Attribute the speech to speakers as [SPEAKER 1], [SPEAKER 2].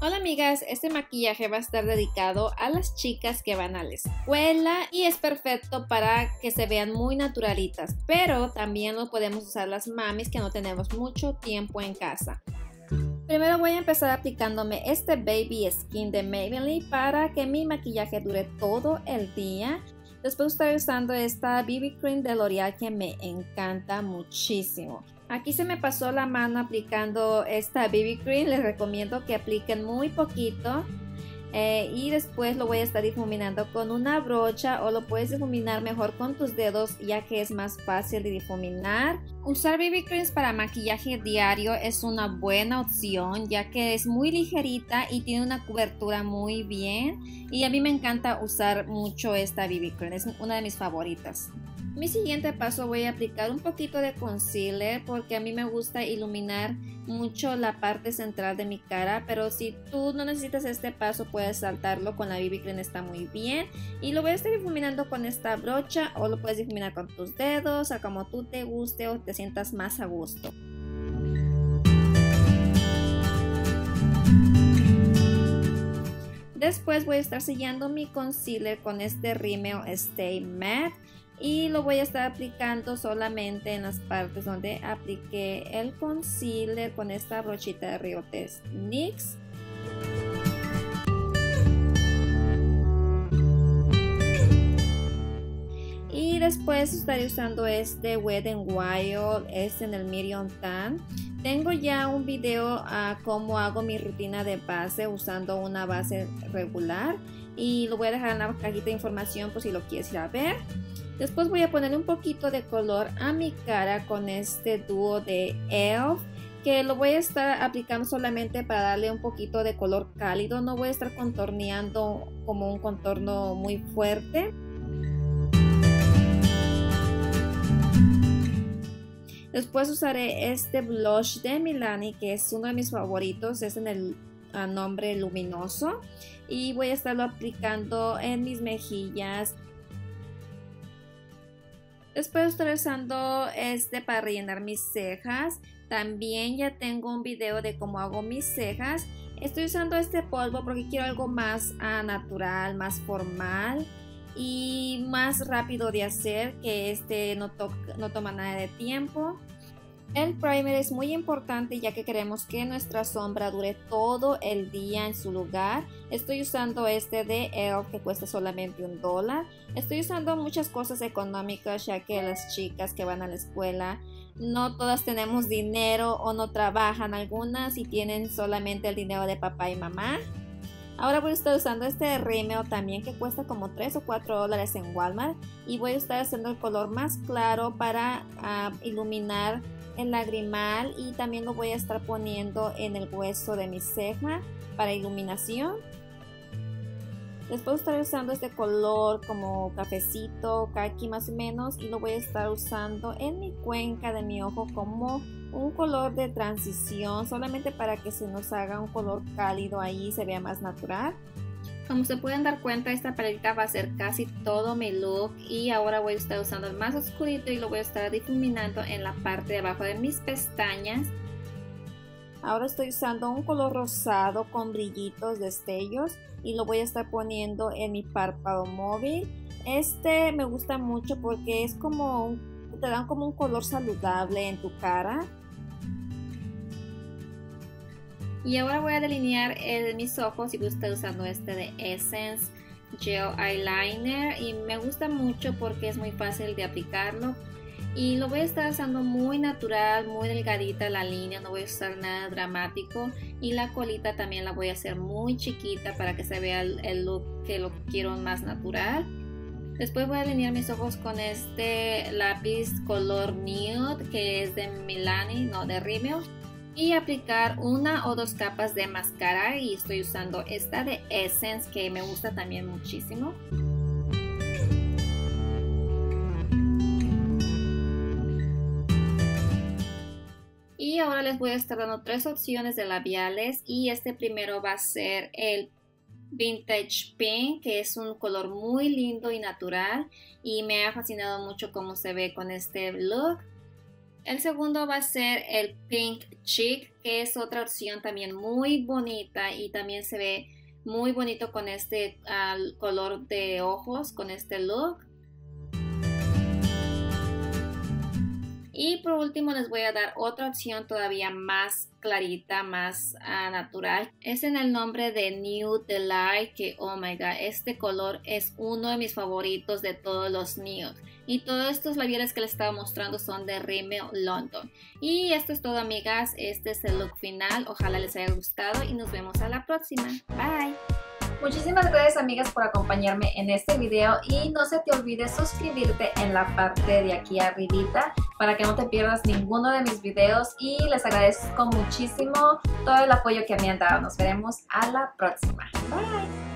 [SPEAKER 1] Hola amigas, este maquillaje va a estar dedicado a las chicas que van a la escuela y es perfecto para que se vean muy naturalitas, pero también lo podemos usar las mamis que no tenemos mucho tiempo en casa. Primero voy a empezar aplicándome este Baby Skin de Maybelline para que mi maquillaje dure todo el día. Después estaré usando esta BB Cream de L'Oreal que me encanta muchísimo. Aquí se me pasó la mano aplicando esta BB Cream, les recomiendo que apliquen muy poquito y después lo voy a estar difuminando con una brocha o lo puedes difuminar mejor con tus dedos ya que es más fácil de difuminar. Usar BB Creams para maquillaje diario es una buena opción ya que es muy ligerita y tiene una cobertura muy bien y a mí me encanta usar mucho esta BB Cream, es una de mis favoritas. Mi siguiente paso voy a aplicar un poquito de concealer porque a mí me gusta iluminar mucho la parte central de mi cara, pero si tú no necesitas este paso puedes saltarlo con la BB Cream, está muy bien. Y lo voy a estar difuminando con esta brocha o lo puedes difuminar con tus dedos, a como tú te guste o te sientas más a gusto. Después voy a estar sellando mi concealer con este rímel Stay Matte y lo voy a estar aplicando solamente en las partes donde apliqué el concealer con esta brochita de Riotest NYX. Y después estaré usando este Wet n Wild, en el Medium Tan. Tengo ya un video a cómo hago mi rutina de base usando una base regular y lo voy a dejar en la cajita de información por si lo quieres ir a ver. Después voy a ponerle un poquito de color a mi cara con este dúo de e.l.f. que lo voy a estar aplicando solamente para darle un poquito de color cálido. No voy a estar contorneando como un contorno muy fuerte. Después usaré este blush de Milani que es uno de mis favoritos, es en el nombre luminoso y voy a estarlo aplicando en mis mejillas. Después estaré usando este para rellenar mis cejas. También ya tengo un video de cómo hago mis cejas. Estoy usando este polvo porque quiero algo más natural, más formal y más rápido de hacer, que no toma nada de tiempo. El primer es muy importante ya que queremos que nuestra sombra dure todo el día en su lugar. Estoy usando este de e.l.f. que cuesta solamente $1. Estoy usando muchas cosas económicas ya que las chicas que van a la escuela no todas tenemos dinero o no trabajan, algunas y tienen solamente el dinero de papá y mamá. Ahora voy a estar usando este rímel también que cuesta como $3 o $4 en Walmart y voy a estar haciendo el color más claro para iluminar el lagrimal y también lo voy a estar poniendo en el hueso de mi ceja para iluminación. Después estaré usando este color como cafecito, caqui más o menos y lo voy a estar usando en mi cuenca de mi ojo como un color de transición, solamente para que se nos haga un color cálido ahí y se vea más natural. Como se pueden dar cuenta, esta paletita va a ser casi todo mi look y ahora voy a estar usando el más oscurito y lo voy a estar difuminando en la parte de abajo de mis pestañas. Ahora estoy usando un color rosado con brillitos, destellos y lo voy a estar poniendo en mi párpado móvil. Este me gusta mucho porque es como te dan como un color saludable en tu cara. Y ahora voy a delinear mis ojos y voy a estar usando este de Essence Gel Eyeliner y me gusta mucho porque es muy fácil de aplicarlo y lo voy a estar usando muy natural, muy delgadita la línea, no voy a usar nada dramático y la colita también la voy a hacer muy chiquita para que se vea el look que lo quiero más natural. Después voy a delinear mis ojos con este lápiz color nude que es de Milani, no de Rimmel. Y aplicar una o dos capas de máscara y estoy usando esta de Essence que me gusta también muchísimo. Y ahora les voy a estar dando 3 opciones de labiales y este primero va a ser el Vintage Pink, que es un color muy lindo y natural y me ha fascinado mucho cómo se ve con este look. El segundo va a ser el Pink Chic, que es otra opción también muy bonita y también se ve muy bonito con este color de ojos, con este look. Y por último les voy a dar otra opción todavía más clarita, más natural. Es en el nombre de Nude Delight, que oh my god, este color es uno de mis favoritos de todos los nude. Y todos estos labiales que les estaba mostrando son de Rimmel London. Y esto es todo, amigas, este es el look final. Ojalá les haya gustado y nos vemos a la próxima. Bye.
[SPEAKER 2] Muchísimas gracias, amigas, por acompañarme en este video y no se te olvide suscribirte en la parte de aquí arribita para que no te pierdas ninguno de mis videos y les agradezco muchísimo todo el apoyo que me han dado. Nos veremos a la próxima. Bye.